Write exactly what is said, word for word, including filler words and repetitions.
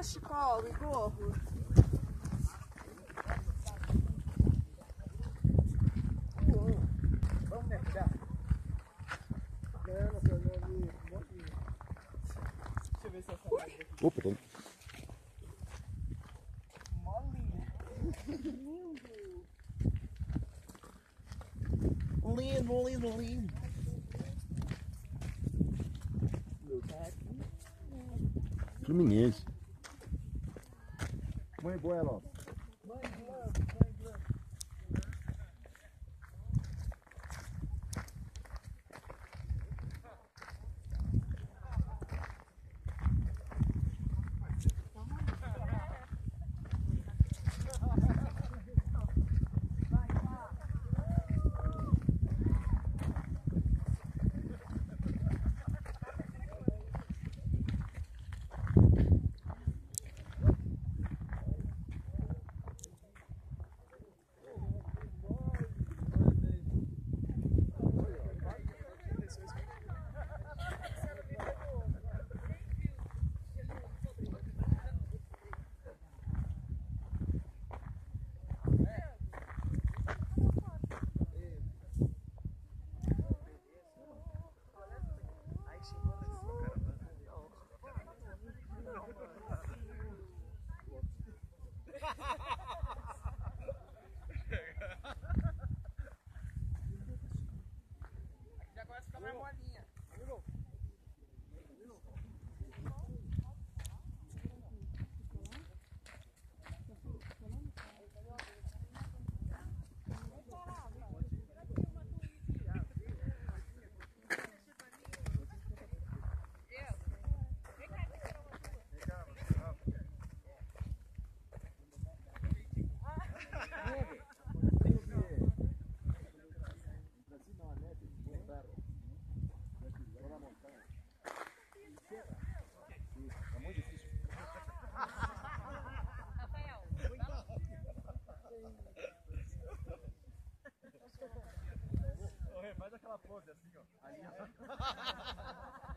cachecol e gorro? Vamos mergulhar? Não, não sei, não vi. Deixa eu ver se essa live aqui. Opa, tem. Molinha. Lindo, lindo, lindo. Fluminense. Mãe boa, ela, ó. Mãe Glove, mãe Glove. Já começa a ficar mais molinha. Faz aquela pose assim, ó. Ali, ó.